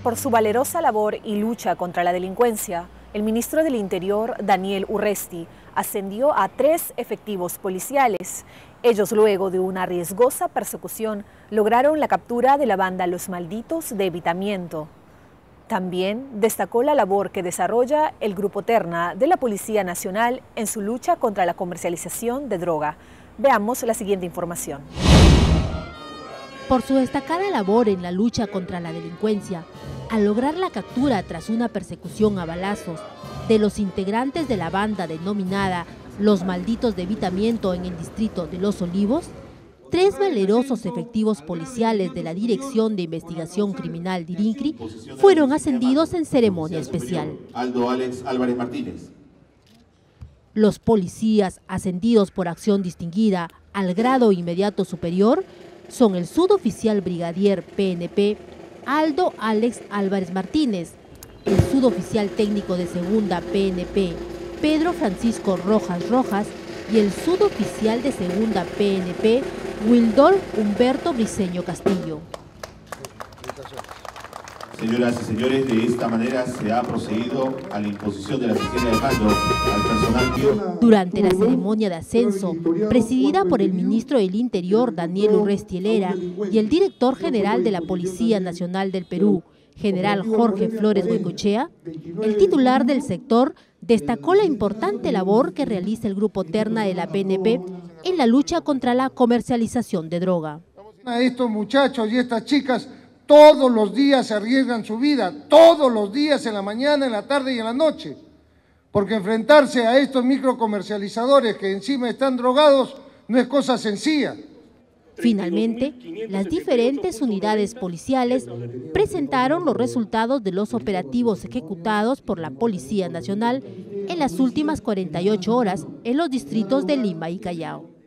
Por su valerosa labor y lucha contra la delincuencia, el ministro del Interior, Daniel Urresti, ascendió a 3 efectivos policiales. Ellos, luego de una riesgosa persecución, lograron la captura de la banda Los Malditos de Evitamiento. También destacó la labor que desarrolla el Grupo Terna de la Policía Nacional en su lucha contra la comercialización de droga. Veamos la siguiente información. Por su destacada labor en la lucha contra la delincuencia, al lograr la captura tras una persecución a balazos de los integrantes de la banda denominada Los Malditos de Evitamiento en el distrito de Los Olivos, 3 valerosos efectivos policiales de la Dirección de Investigación Criminal de INCRI fueron ascendidos en ceremonia especial. Aldo Alex Álvarez Martínez. Los policías ascendidos por acción distinguida al grado inmediato superior son el suboficial brigadier PNP Aldo Alex Álvarez Martínez, el suboficial técnico de segunda PNP Pedro Francisco Rojas y el suboficial de segunda PNP Wildor Humberto Briceño Castillo. Señoras y señores, de esta manera se ha procedido a la imposición de la sistema de mando al personal. Durante la ceremonia de ascenso, presidida por el ministro del Interior, Daniel Urresti Helera, y el director general de la Policía Nacional del Perú, general Jorge Flores Goicoechea, el titular del sector destacó la importante labor que realiza el Grupo Terna de la PNP en la lucha contra la comercialización de droga. A estos muchachos y estas chicas todos los días se arriesgan su vida, todos los días, en la mañana, en la tarde y en la noche, porque enfrentarse a estos microcomercializadores que encima están drogados no es cosa sencilla. Finalmente, las diferentes unidades policiales presentaron los resultados de los operativos ejecutados por la Policía Nacional en las últimas 48 horas en los distritos de Lima y Callao.